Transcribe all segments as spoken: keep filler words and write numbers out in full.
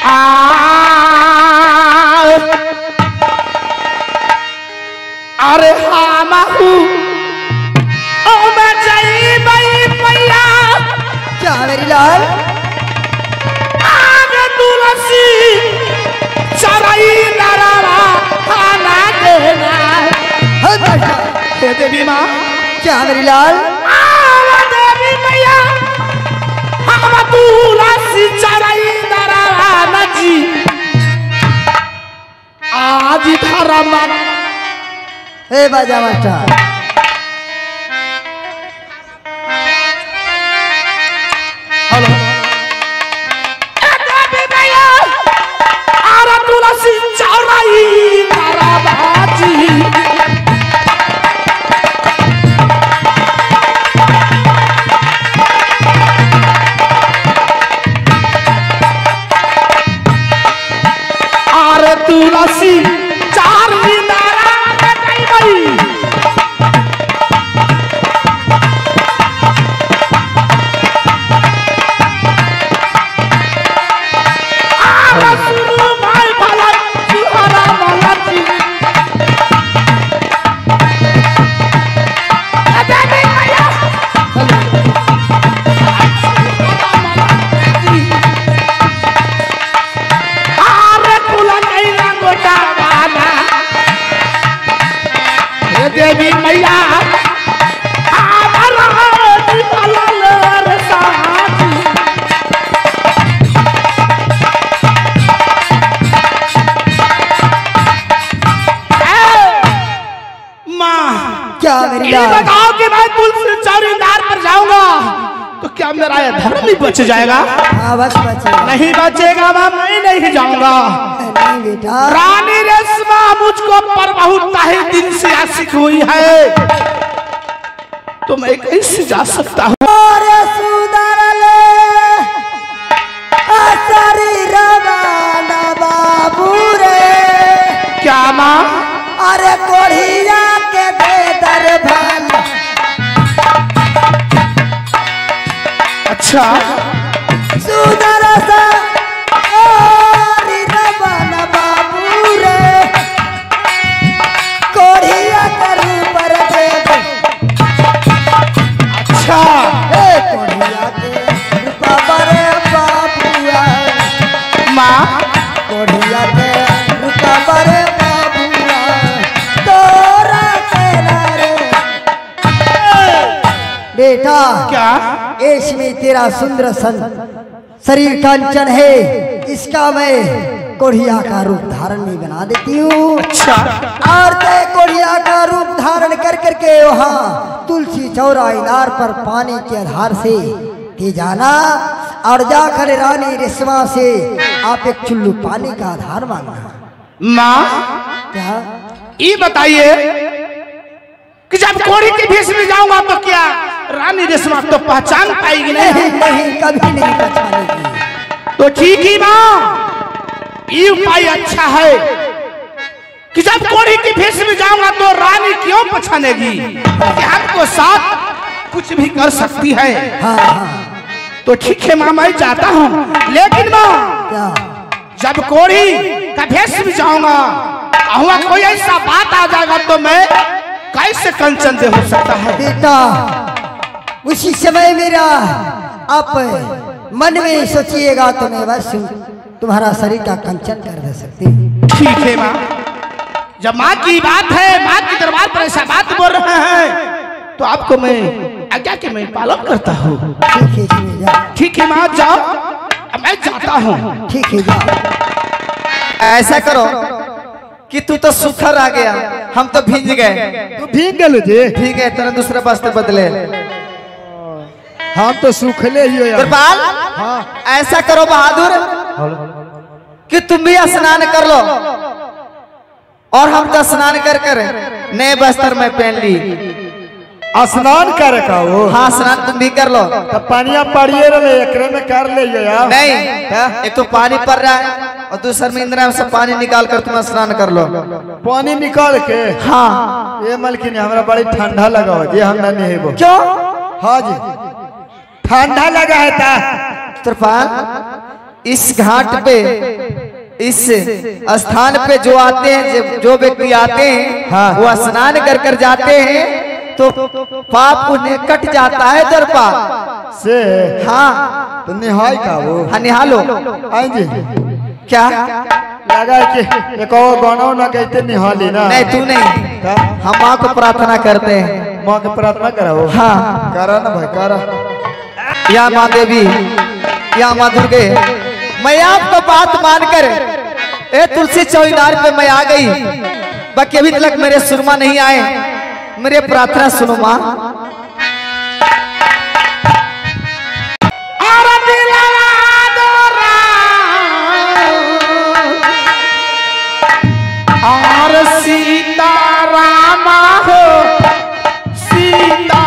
अरे हाँ महू ओ मैं जाई भाई भैया क्या मेरी लाल आगे तुलसी चराई नरारा खाना देना हे देवी माँ क्या मेरी लाल देवी भैया हम तुलसी चराई नरारा नजी आज धर्म हे बाजा मास्टर हेलो देवी भैया आरा तुलसी चौराई नाराबाजी आरे तुलसी चार देवी मैया माँ क्या मेरी लाल बताओ कि मैं तुलसी चौरीदार पर जाऊंगा तो क्या मेरा यह धर्म ही बच जाएगा? हाँ बस बचेगा। नहीं बचेगा माँ, मैं नहीं जाऊंगा। नहीं बेटा रानी रेशमा मुझको पर बहुत ताहिर दिन से आशिक हुई है, तो मैं कैसे जा सकता हूँ? अरे सुधरले असरी रवाना बाबू रे क्या माँ? अरे कोढ़िया के दे दरबान अच्छा सुधर सा रवाना बाबू रे कोढ़िया करू पर दे दे। अच्छा कोढ़िया के रूपा रे बाबुआ माँ, कोढ़िया के रूपा रे बाबुआ तोरा तेरा रे बेटा क्या इसमें तेरा सुंदर सन शरीर कांचन है, इसका मैं कोढ़िया का रूप धारण नहीं बना देती हूँ। अच्छा और ते कोढ़िया का रूप धारण कर करके वहाँ तुलसी चौरा इनार पर पानी के आधार से ते जाना और जाकर रानी रेशमा से आप एक चुल्लू पानी का आधार मांगना। माँ क्या ये बताइए कि जब कोढ़ी के भेष में जाऊंगा तो क्या रानी रेशमा तो पहचान पाएगी? नहीं नहीं नहीं कभी नहीं पहचानेगी। तो ठीक ही माँ, ये उपाय अच्छा है कि जब कोढ़ी के भेष में जाऊंगा तो रानी क्यों पहचानेगी कि हमको साथ कुछ भी कर सकती है। हाँ हाँ तो ठीक है माँ, मैं जाता हूँ, लेकिन माँ क्या जब कोढ़ी का भेष में जाऊंगा हुआ कोई ऐसा बात आ जाएगा तो मैं कैसे कंचन दे हो सकता है? बेटा उसी समय मेरा आप मन में सोचिएगा तो मैं बस तुम्हारा शरीर का कंचन कर दे सकती हूँ। ठीक है माँ, जब माँ की बात है, माँ की दरबार पर ऐसा बात बोल रहे हैं तो आपको मैं आज्ञा के मैं पालन करता हूँ। ठीक है इसमें जा। ठीक है माँ, जाओ, अब मैं जाता हूँ। ठीक है जा। ऐसा करो कि तू तो सुखर आ गया, हम तो भींज गए। तू भीग गए जी? ठीक है, तेरा दूसरा बस्ते बदले। हम तो सूखले ही हो यार। कृपाल, हाँ ऐसा करो बहादुर कि तुम भी स्नान कर लो और हम तो स्नान कर कर नए बस्तर में पहन ली। स्नान कर का वो? हाँ स्नान तुम भी कर लो। तो पानिया पड़िए रहे एकरे में कर ले यार। नहीं, एक तो पानी पड़ रहा है और दूसर में इंद्रा से पानी निकाल कर तुम स्नान कर लो। पानी निकाल के? हाँ। ये मलकिन हमारा बड़ी ठंडा लगा हो जी, हम नहीं है वो। क्यों? हाँ जी ठंडा लगा है ता। त्रिपाल इस घाट पे, इस स्थान पे जो आते हैं, जो व्यक्ति आते हैं, हाँ। वो स्नान कर कर जाते हैं तो पाप उन्हें कट जाता है दरपा से। हाँ तो निहाय का वो, हाँ निहालो। आई जी क्या लगा कि एक और गाना ना कहते निहाली ना? नहीं तू नहीं, हम माँ को प्रार्थना करते हैं। माँ की प्रार्थना करो। हाँ करा ना भाई करा। या माँ देवी, या माँ दुर्गे, मैं आपको बात मानकर ए तुलसी चौकीदार पे मैं आ गई, बाकी अभी तक मेरे सुरमा नहीं आए। मेरे प्रार्थना सुनो माँ। और सीता रामा हो सीता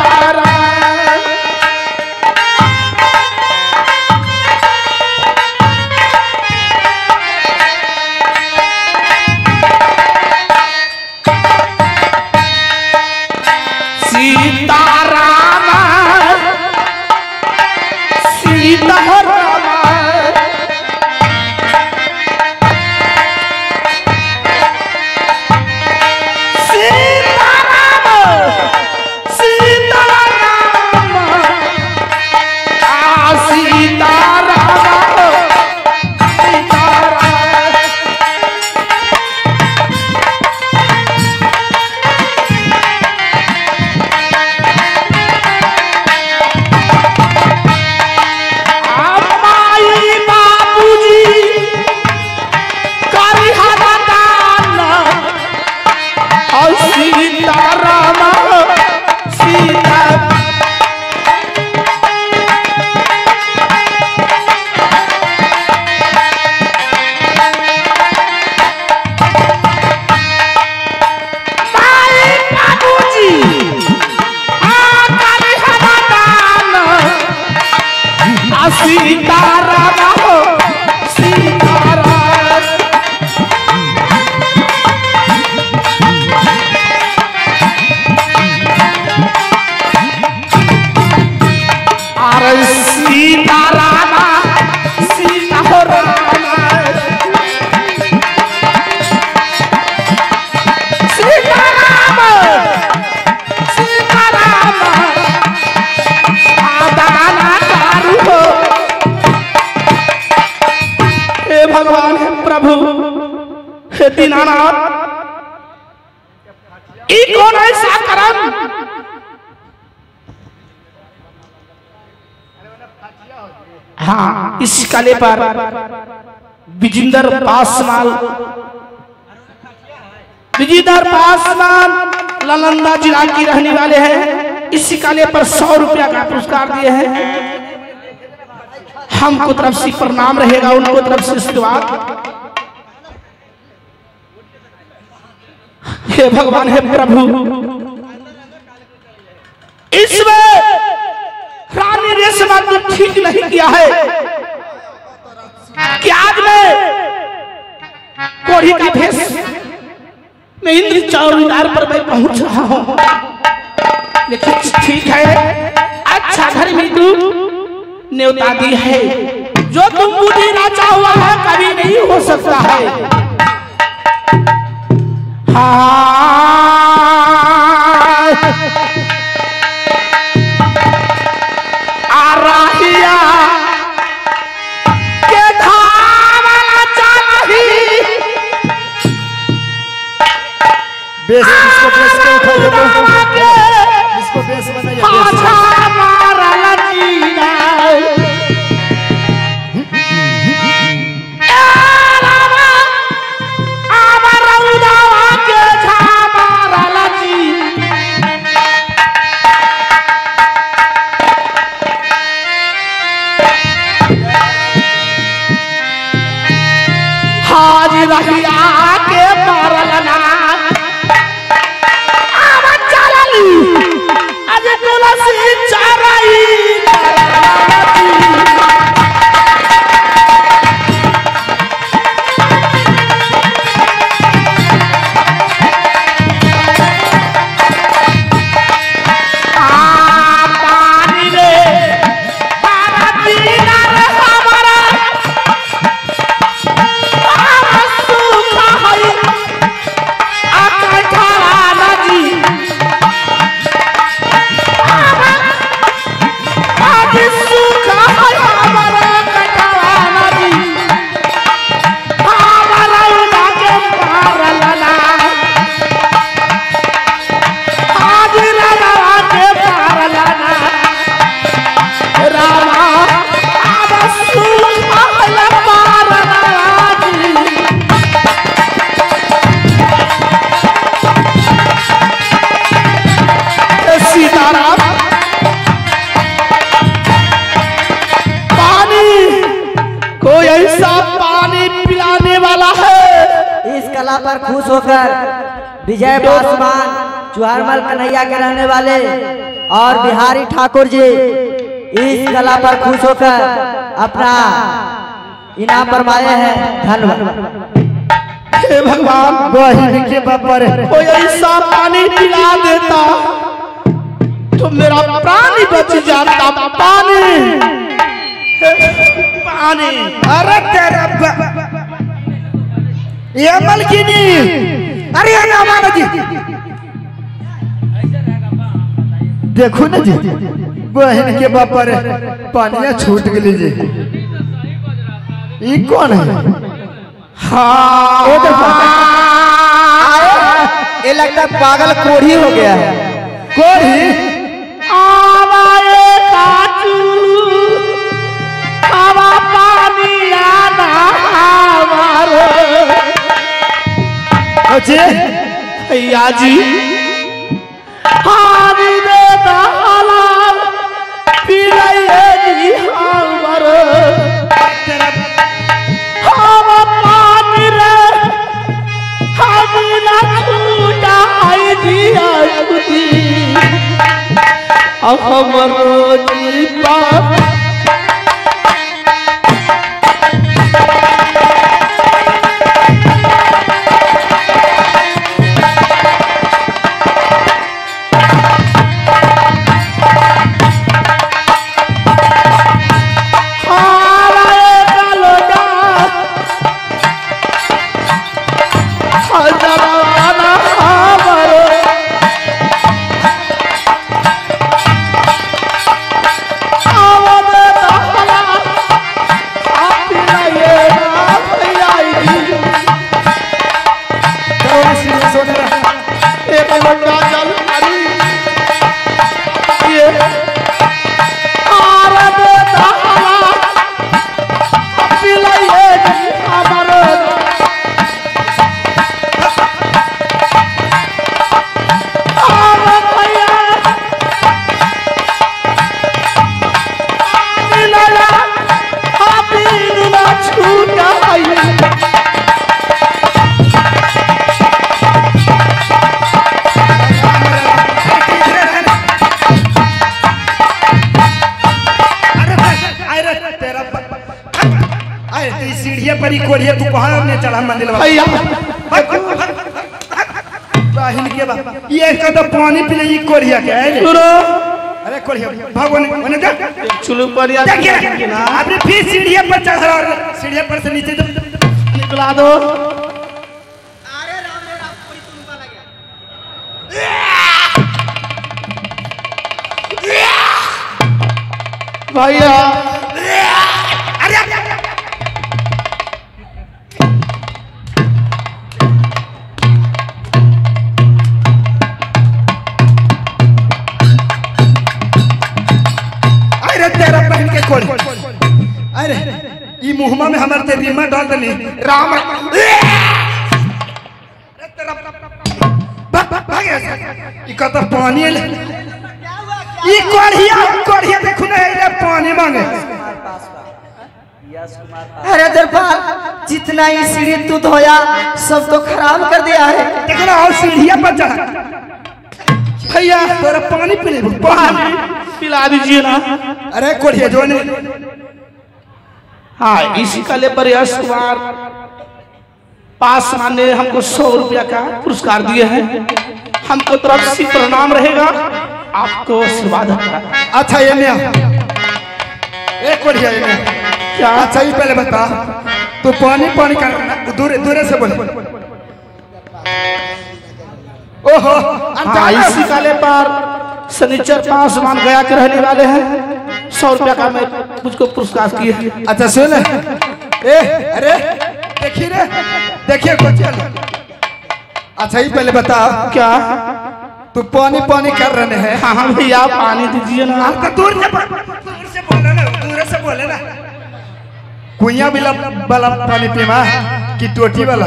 भगवान है प्रभु हे दीनानाथ, ई कौन ऐसा करम हाँ इस कले पर विजिंदर पासवान विजिंदर पासवान नालंदा जिला की रहने वाले हैं। इस काले पर सौ रुपया का पुरस्कार दिए हैं। हमको तरफ से प्रणाम रहेगा, उनको तरफ से आशीर्वाद। हे भगवान हे प्रभु, इसमें रानी रेशमा को ठीक नहीं किया है कि आज मैं कोढ़ी के भेष में इंद्र चौकीदार पर मैं पहुंच रहा हूं, लेकिन ठीक है अच्छा घर में तू न्योता दी है, जो तुम मुझे नाचा हुआ है कभी नहीं हो सकता है। आराहिया के धावला चाही बेस इसको बेस के उठा दो, इसको बेस बनाइए। आजा मारा लजीना रहिया के मारलना आवा चलली आज तुलसी चराई आ पानी रे पानी नर हमारा कला पर खुश होकर विजय पासवान चुहारमल कन्हैया के रहने वाले और बिहारी ठाकुर जी इस कला पर खुश होकर अपना इनाम फरमाए हैं। धन्यवाद। हे भगवान, बहन के बापर कोई ऐसा पानी पिला देता तो मेरा प्राण ही बच जाता। पानी पानी। अरे तेरा ये मलकिनी, अरे नामान जी देखो ना जी, बहन के बापर पानिया छूट गई जी। ये कौन है? हाँ, ये देखो, ये लगता है पागल कोढ़ी हो गया है। कोढ़ी आवाए काचू हवा पानी आना हमारो। अच्छे भैया जी हारी दे दाला पिलाइए जी हमारो। हवा पानी रे हम ना छूटा आई दिया खुदी हमरो जी बाप। सीढ़िया पर ही कोढ़िया तू कहाँ ने चढ़ा मंदिर भैया बहन के बा ये का तो पानी पीले ये कोढ़िया के है। सुनो, अरे कोढ़िया भगवान ओने जा चुलू परिया देखिए आपने फिर सीढ़िया पर चढ़ा और सीढ़िया पर से नीचे जब निकला दो। भैया अरे ये मुहमा में हमारे ते रीमा डाल दनी राम ये का तो पानी ले ये कोढ़िया कोढ़िया देखो ना ये पानी मांगे। अरे दरबार जितना ही सीढ़ी तू धोया सब तो खराब कर दिया है। देखो ना और सीढ़िया पर चढ़ा भैया तेरा पानी पी ले पानी पिला दीजिए ना। अरे कोढ़िया जो ने हाँ, इसी कले पर यश कुमार पासवान ने हमको सौ रुपया का पुरस्कार दिए हैं। हमको तरफ से प्रणाम रहेगा, आपको आशीर्वाद होगा। अच्छा ये मैं एक कोढ़िया ये मैं क्या? अच्छा ये पहले बता तू पानी पानी कर दूर दूर से बोल। ओहो हाँ, इसी कले पर शनिचर पासवान गया के रहने वाले हैं। सौ रुपया का मैं मुझको पुरस्कार किए हैं। अच्छा सुन ए अरे देखिए रे देखिए कुछ अच्छा ही पहले बता क्या तू पानी पानी कर रहे हैं? हाँ हाँ भैया पानी दीजिए ना। आपका दूर से दूर से बोले ना दूर से बोले ना कुइया बिला वाला पानी पीमा कि टोटी वाला?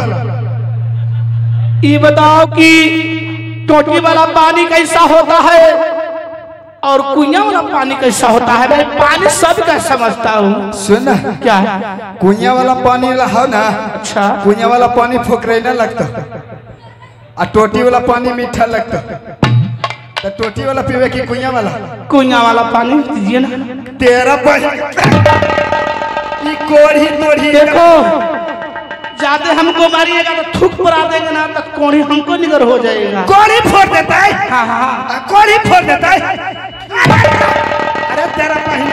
ये बताओ कि टोटी वाला पानी कैसा होता है और कुइया वाला पानी कैसा होता है? मैं पानी सब का समझता हूँ। सुन ना, क्या? कुइया वाला पानी वाला हो ना। अच्छा। कुइया वाला पानी फोकरेला लगता और टोटी वाला पानी मीठा लगता। तो टोटी वाला पीवे की कुइया वाला? कुइया वाला पानी दीजिए ना। तेरा कोढ़ी तोड़ी देखो, ज्यादा हमको मारिएगा तो थूक पड़ा देंगे ना, तो कोढ़ी हमको निगर हो जाएगा। कोढ़ी फोड़ देता है। हाँ हाँ, कोढ़ी फोड़ देता है। अरे तेरा बहन,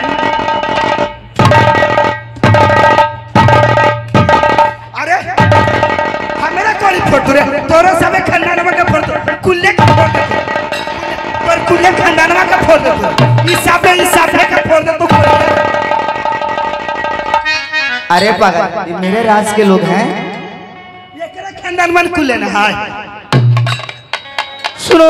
अरे हमेरा कोढ़ी फोड़ दे। तोरो सबे खंडानवा का फोड़ दे, कुल्ले का फोड़ दे, पर कुल्ले खंडानवा का फोड़ दे। इस सबे इस सबे का फोड़ दे तू। अरे पागल, ये मेरे राज के लोग हैं। ये करा खानदान मन कुल्ले ना है। सुनो,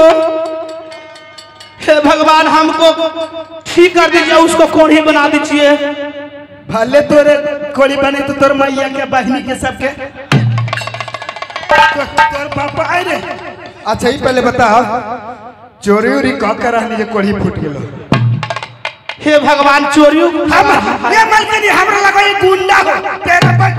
हे भगवान हमको ठीक कर दीजिए, उसको कोढ़ी बना दीजिए। भले तोरे कोढ़ी बने तो तोर मैया के बहनी के सबके तो, तोर पापा आए रे। अच्छा ही पहले बताओ, चोरी उरी का कर रहनी जे कोढ़ी फूट गेलो? हे भगवान, चोरियों हम ये मलकनी हमरा लगा ये गुंडा हो तेरा पर।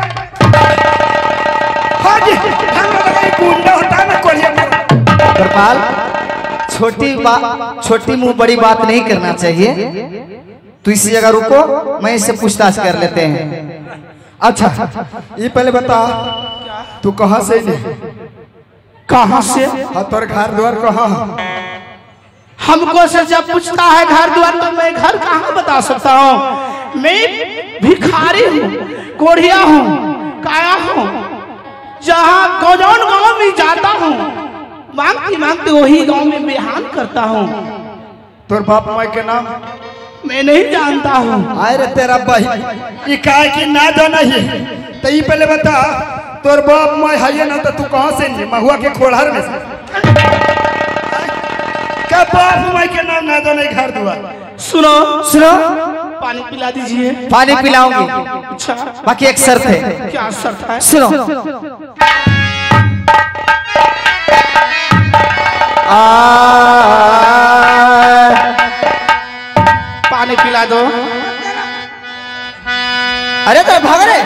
हां जी, हमरा लगा ये गुंडा होता ना कोढ़ी। गोपाल, छोटी बात, छोटी मुंह बड़ी बात नहीं करना चाहिए। तू इसी जगह रुको, मैं इससे पूछताछ कर लेते हैं। अच्छा, ये पहले बता, तू कहाँ से नहीं? कहाँ से? हाँ, तोर घर द्वार कहाँ? हमको से जब पूछता है घर द्वार, तो मैं घर कहाँ बता सकता हूँ? मैं भिखारी हूँ, कोढ़िया हूँ, काया हूँ। जहाँ गौजौन गांव में जाता हूँ, मांगती मांगती वही गांव में बिहान करता हूँ। तोर बाप माई के नाम मैं नहीं जानता हूँ। अरे तेरा बहन ये काय की ना जाना ही तो ये पहले बता, तोर बाप माई है ना, तो तू कहाँ से नहीं? महुआ के खोड़हर में से क्या बाप माई के नाम ना जाने घर दुआर? सुनो सुनो, पानी पिला दीजिए। पानी पिलाऊंगी, अच्छा, बाकी एक शर्त है। क्या शर्त है? सुनो, आ, पानी पिला दो। अरे तो भाग रे,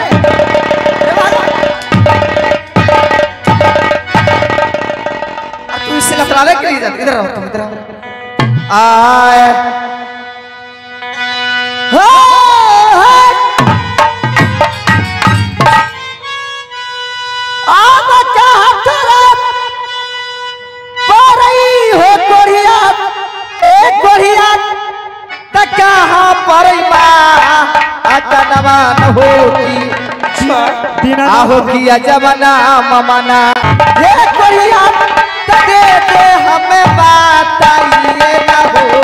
तू इससे लफड़ाने के लिए जाती? इधर आओ तुम, इधर आओ। आए आब कहाँ तरफ परई हो कोढ़िया, ए कोढ़िया त कहाँ परई बा अकनवा न होगी आहो किया जमाना ममाना। ये कोढ़िया त दे दे हमें बात ये न हो।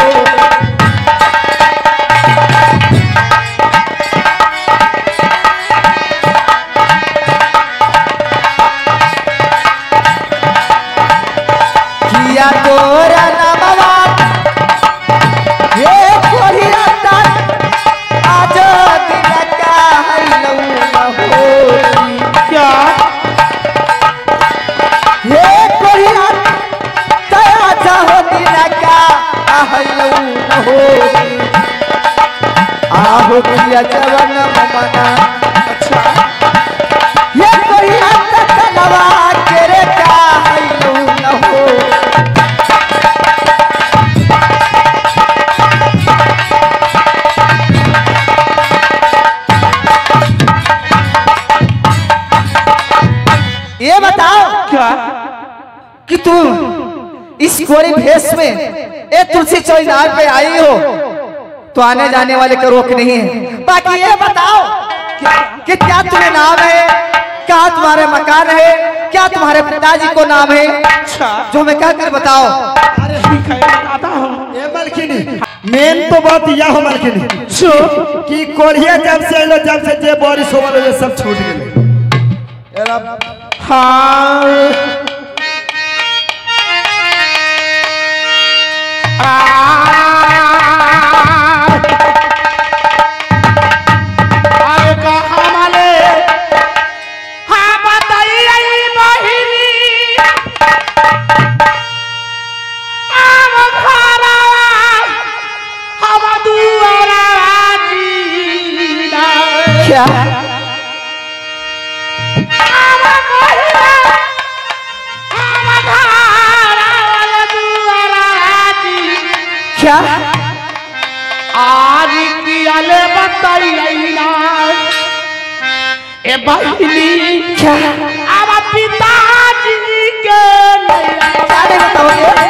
किया तोरा नमवा ये कोढ़िया तक आज दिन का हलऊ न होगी। क्या? ये कोढ़िया तया चाहो दिन का हलऊ न होगी। आहो किया जवन ममना। अच्छा, ये कोढ़िया तनवा केरे का हलऊ न होगी। ये बताओ क्या? कि तू इस गोरी भेष में ए तुलसी चौराहे पे आई हो, तो आने जाने वाले का रोक नहीं है। बाकी ये बताओ कि क्या तुम्हें नाम है, क्या तुम्हारे मकान है, क्या तुम्हारे पिताजी को नाम है, अच्छा, जो हमें कह कर बताओ। अरे ठीक है, बताता हूँ। ए मलकिनी, मेन तो बात यह हो मलकिनी सो कि कोढ़िया जब से आइलो, जब से जे बारिश होवल ये सब छूट गेले। एरा हाँ, क्या आज की आले बताइया ए बहिनी क्या अब पिताजी के क्या नहीं बताओगे?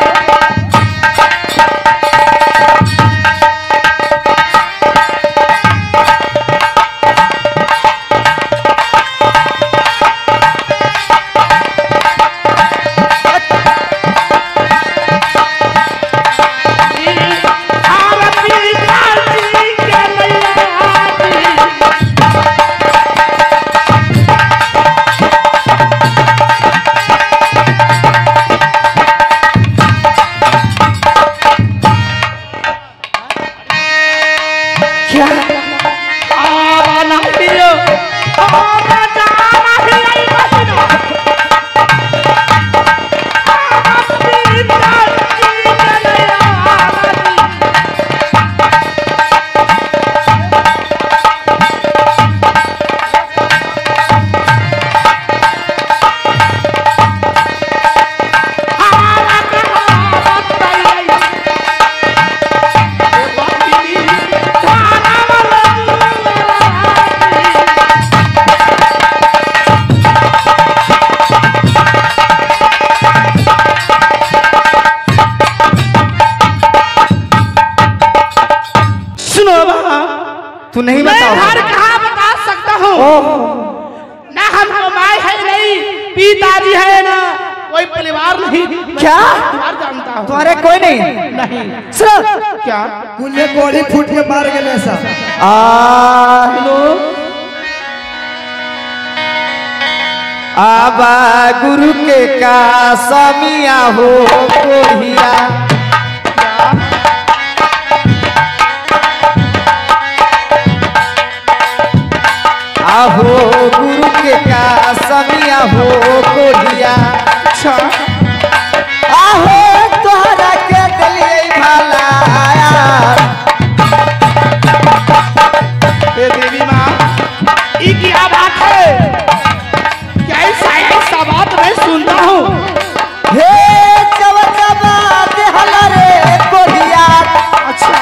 तू नहीं बताओ? मैं घर कहाँ बता सकता हूँ ना, हम कमाए है नहीं, पिताजी है ना, कोई परिवार नहीं। क्या परिवार जानता हूँ? तुम्हारे कोई नहीं? नहीं। सुनो क्या कुल्ले कोड़ी फूट के मार गए सब। आबा गुरु के का समिया हो कोढ़िया आहो गुरु के का समिया हो कोढ़िया आहो तोहरा के दिलिए भला हे देवी माँ, ई क्या बात है? क्या ऐसा ऐसा बात मैं सुनता हूँ? हे चवचबा देहला रे कोढ़िया अच्छा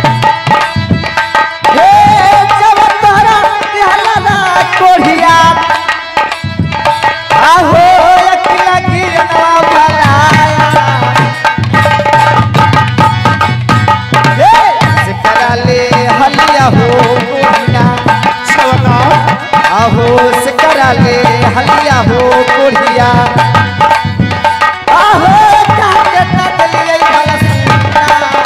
हे चवतरा देहला ना कोढ़िया आहो अकेला गिरना भलाया हे सिकरा ले हलिया हो कोढ़िया आहो सिकरा ले हलिया हो कोढ़िया आहो काटे तकलिए भला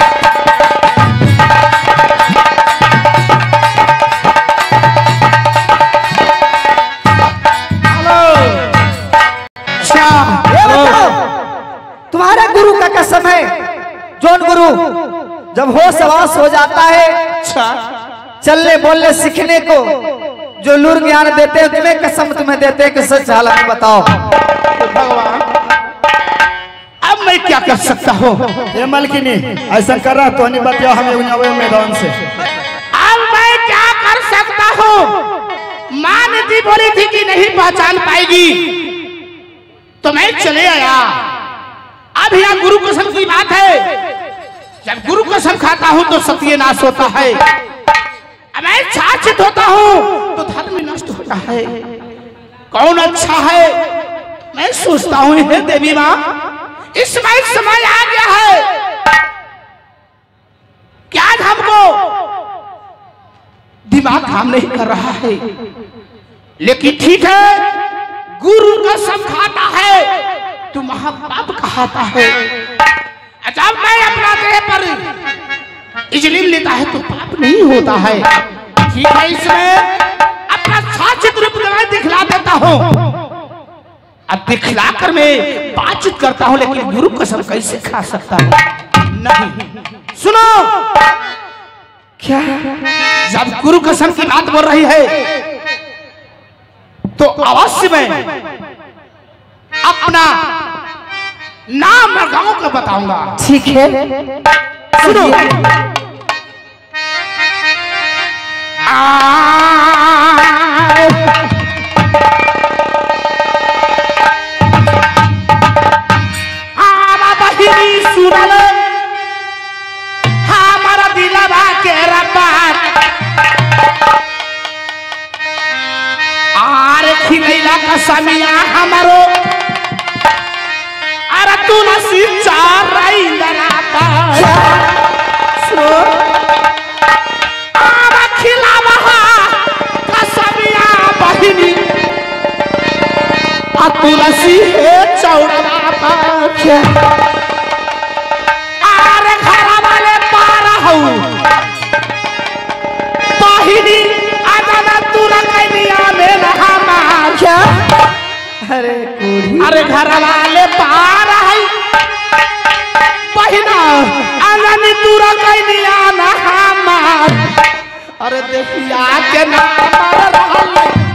ये बताओ तुम्हारे गुरु का कसम है, जौन गुरु जब होश आवास हो जाता है चलने बोलने सीखने को जो लूर ज्ञान देते हैं, तुम्हें कसम तुम्हें देते हैं कि सच हालत बताओ। भगवान, अब मैं क्या कर सकता हूँ? ये मलकिनी ऐसा कर रहा तो नहीं बताओ हमें मैदान से। अब मैं क्या कर सकता हूँ? माँ ने दी बोली थी कि नहीं पहचान पाएगी, तो मैं चले आया। अब यहाँ गुरु कसम की बात है, जब गुरु कसम खाता हूँ तो सत्यनाश होता है, अब मैं छाछित होता हूँ तो धर्म नष्ट होता है। कौन अच्छा है? मैं सोचता हूँ हे देवी माँ, इस समय समय आ गया है क्या हमको दिमाग काम नहीं कर रहा है, लेकिन ठीक है, गुरु कसम खाता है तो महापाप कहता है। जब मैं अपना देह पर इजलीम लेता है तो पाप नहीं होता है। ठीक है, इसमें अपना साचित रूप मैं दिखला देता हूँ। अब दिखलाकर मैं बातचीत करता हूँ, लेकिन गुरु कसम कैसे खा सकता हूँ? नहीं। सुनो, क्या जब गुरु कसम की बात बोल रही है तो अवश्य मैं अपना नाम और गांव का बताऊंगा। ठीक है, सुनो। बहिनी सुनल हमारो अरे तुलसी चार राइंदरा सो आवा खिलावा कसमिया बहिनी आ तुलसी है चौड़ा पाछे अरे घर वाले पारा हूँ बहिनी आजा तुरा कनिया में रहा मार क्या अरे कोढ़ी अरे घर वाले पारा है बहिना आजा तुरा कनिया ना मार अरे देखिया के नाम रहल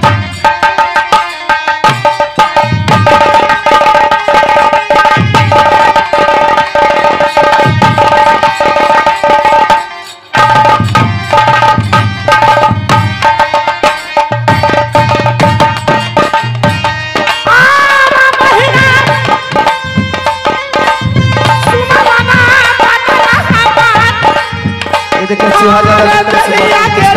देखो सुहागा राजेंद्र सिंह के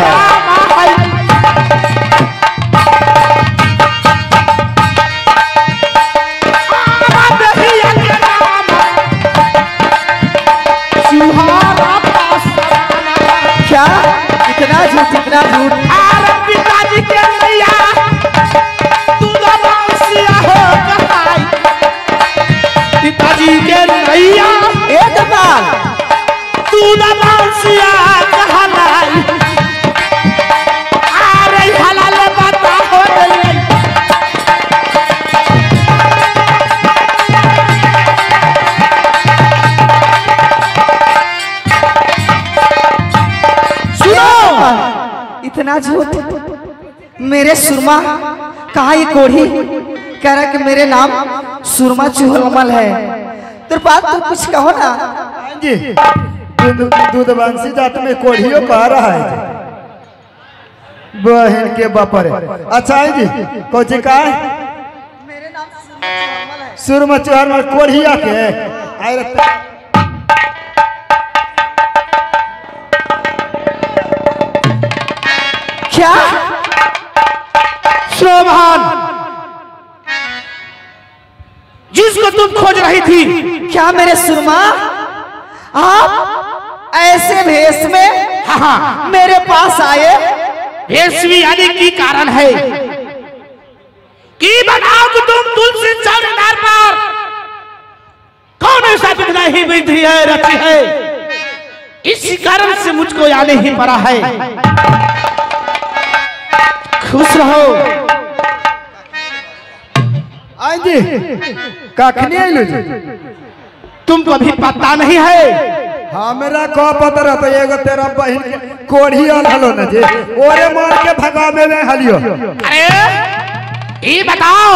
क्या इतना झूठ इतना झूठ अरे पिताजी के नैया तू दबासिया हो कहाई पिताजी के नैया एक बार तू दबासिया कहलाई अरे हलाल बात हो गई इतना झूठ मेरे सुरमा कहा ये कोढ़ी कह रहा कि मेरे नाम सुरमा चुहलमल है तो बात तो कुछ कहो ना जी दूधवंशी जात में कोढ़ियों कह रहा है बहन के बापर अच्छा है जी कौची का मेरे नाम सुरमा चुहलमल कोढ़िया के आए क्या शोभान जिसको तुम खोज रही थी क्या मेरे सुरमा आप ऐसे भेष में हाँ हाँ मेरे पास आए भेषवी आने की कारण है कि बताओ कि तुम तुलसी चौड़ीदार पर कौन ऐसा विघ्न ही विधि है रची है इसी कारण से मुझको आने ही पड़ा है खुश रहो आई जी कखनी आइलो जी तुमको अभी पता नहीं है हमरा को पता रहता एगो तेरा बहन के कोढ़ी आल हलो न जी ओरे मार के भगावे में हलियो अरे ये बताओ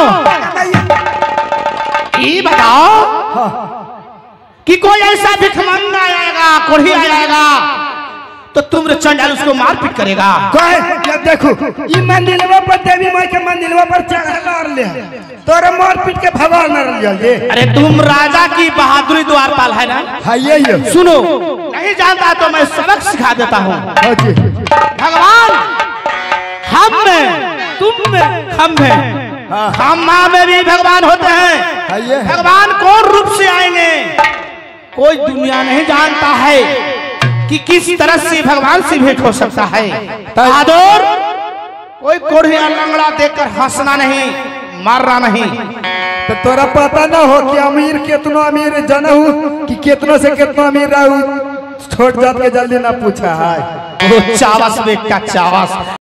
ये बताओ कि कोई ऐसा भिखमंगा आएगा कोढ़ी आएगा तो तुम चंडाल उसको मारपीट करेगा कहे ये देखो ई मंदिरवा पर देवी माई के मंदिरवा पर चढ़ार ले तोरे मार पीट के भगा न रहियो ये अरे तुम राजा की बहादुरी द्वारपाल है ना हां ये ये सुनो नहीं जानता तो मैं सबक सिखा देता हूँ हां जी भगवान हम में तुम में हम में खम्मा में भी भगवान होते हैं ये है। भगवान कौन रूप से आएंगे कोई दुनिया नहीं जानता है कि किस तरह से भगवान से भेंट हो सकता है बहादुर कोई कोढ़िया लंगड़ा देखकर हंसना नहीं मारना नहीं तो तोरा पता ना हो कि अमीर कितना अमीर जनहू कि कितना से कितना अमीर रहू छोट जात के जल्दी ना पूछा है वो चावस बेटा चावस